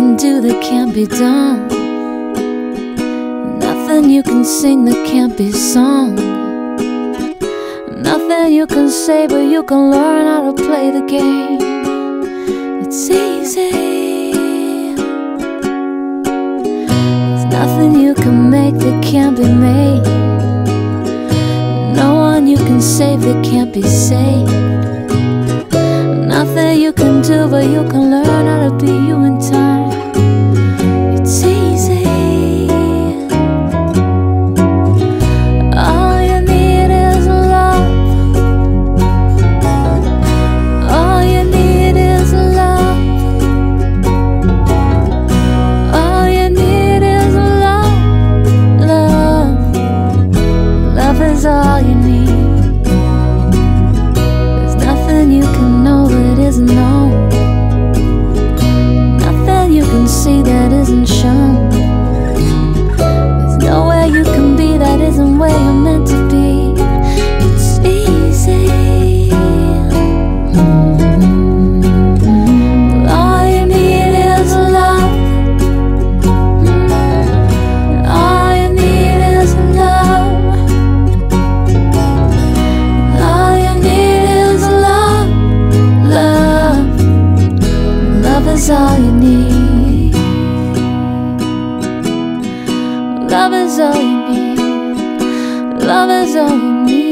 can do that can't be done. Nothing you can sing that can't be sung. Nothing you can say, but you can learn how to play the game. It's easy. There's nothing you can make that can't be made. No one you can save that can't be saved. Nothing you can do, but you can learn how to be you in time. It's easy. All you need is love. All you need is love. All you need is love. Love. Love is all you need. There's nothing you can know that isn't known. Nothing you can see that isn't shown. There's nowhere you can be that isn't where you're meant to be. It's easy. All you need is love. All you need is love. All you need is love. Love. Love is all you need. Love is all you need. Love is all you need.